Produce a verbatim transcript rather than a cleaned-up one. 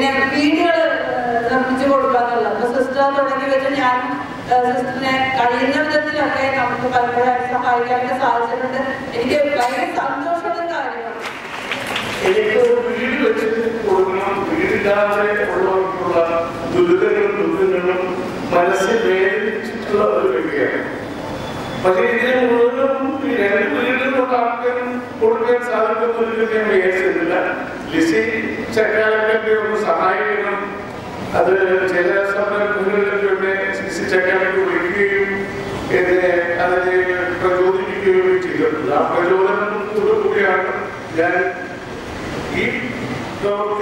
പിന്നെ വീടുകൾ നിർമ്മിച്ചു കൊടുക്കാന്നുള്ളത്. അപ്പൊ സിസ്റ്റർ തുടങ്ങി വെച്ച് ഞാൻ സിസ്റ്ററിനെ കഴിയുന്ന വിധത്തിലൊക്കെ നമുക്ക് പലപ്പോഴും സഹായിക്കാനൊക്കെ സാധിച്ചിട്ടുണ്ട്. എനിക്ക് ഭയങ്കര സന്തോഷമുള്ള കാര്യമാണ്. എനിക്ക് വീട് വെച്ച് കൊടുക്കണം. വീടില്ലാതെ ഉള്ളവർക്കുള്ള ദുരിതങ്ങളും ദുരിതങ്ങളും മനസ്സിൽ വേദനിച്ചിട്ടുള്ള ഒരു വ്യക്തിയാണ്. പക്ഷെ ഇതിന് മുഴുവനും ഈ രണ്ട് വീടുകളുള്ള ആൾക്കാരും കൊടുക്കാൻ സാധിക്കുന്നൊരു ഞാൻ വിചാരിച്ചിട്ടില്ല. ലിസി ചക്കാലൊക്കെ ഒന്ന് സഹായിക്കണം. അത് ചില സന്ദർഭങ്ങളിലൊക്കെ ലിസി ചക്കാലൊക്കെ വിളിക്കുകയും അതിനെ പ്രചോദിപ്പിക്കുകയും ചെയ്തിട്ടുണ്ട്. ആ പ്രചോദനത്തോടു കൂടിയാണ് ഞാൻ ഈ പ്രവൃത്തി